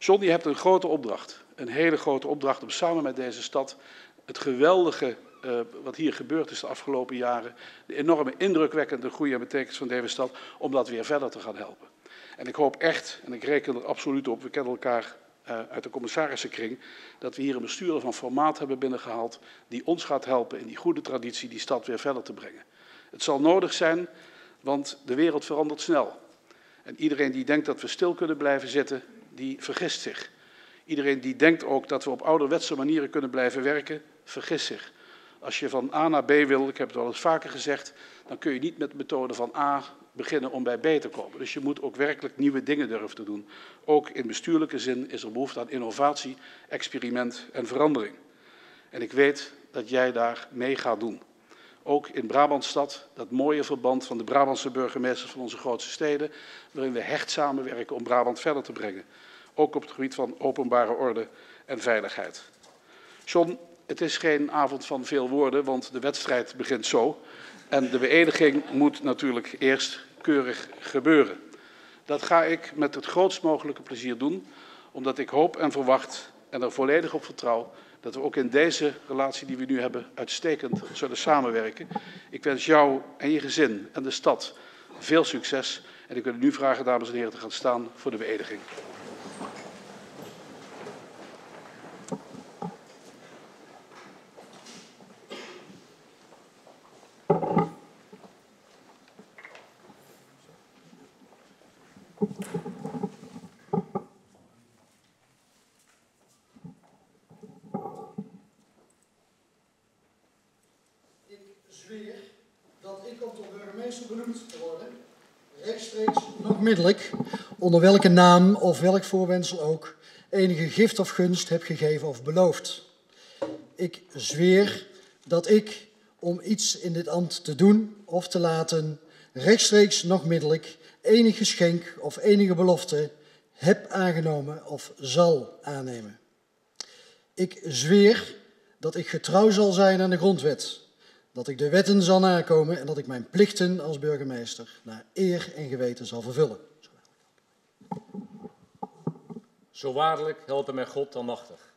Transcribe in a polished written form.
John, je hebt een grote opdracht. Een hele grote opdracht om samen met deze stad het geweldige wat hier gebeurd is de afgelopen jaren, de enorme indrukwekkende groei en betekenis van deze stad, om dat weer verder te gaan helpen. En ik hoop echt, en ik reken er absoluut op, we kennen elkaar uit de commissarissenkring, dat we hier een bestuurder van formaat hebben binnengehaald die ons gaat helpen in die goede traditie die stad weer verder te brengen. Het zal nodig zijn, want de wereld verandert snel. En iedereen die denkt dat we stil kunnen blijven zitten, die vergist zich. Iedereen die denkt ook dat we op ouderwetse manieren kunnen blijven werken, vergist zich. Als je van A naar B wil, ik heb het wel eens vaker gezegd, dan kun je niet met de methode van A beginnen om bij B te komen. Dus je moet ook werkelijk nieuwe dingen durven te doen. Ook in bestuurlijke zin is er behoefte aan innovatie, experiment en verandering. En ik weet dat jij daar mee gaat doen. Ook in Brabantstad, dat mooie verband van de Brabantse burgemeesters van onze grootste steden, waarin we hecht samenwerken om Brabant verder te brengen. Ook op het gebied van openbare orde en veiligheid. John, het is geen avond van veel woorden, want de wedstrijd begint zo. En de beëdiging moet natuurlijk eerst keurig gebeuren. Dat ga ik met het grootst mogelijke plezier doen, omdat ik hoop en verwacht en er volledig op vertrouw dat we ook in deze relatie die we nu hebben uitstekend zullen samenwerken. Ik wens jou en je gezin en de stad veel succes. En ik wil u nu vragen, dames en heren, te gaan staan voor de beëdiging. Zweer dat ik om tot burgemeester benoemd te worden, rechtstreeks nog onmiddellijk, onder welke naam of welk voorwendsel ook, enige gift of gunst heb gegeven of beloofd. Ik zweer dat ik, om iets in dit ambt te doen of te laten, rechtstreeks nog onmiddellijk enig geschenk of enige belofte heb aangenomen of zal aannemen. Ik zweer dat ik getrouw zal zijn aan de grondwet, dat ik de wetten zal nakomen en dat ik mijn plichten als burgemeester naar eer en geweten zal vervullen. Zo waarlijk helpen mij God almachtig.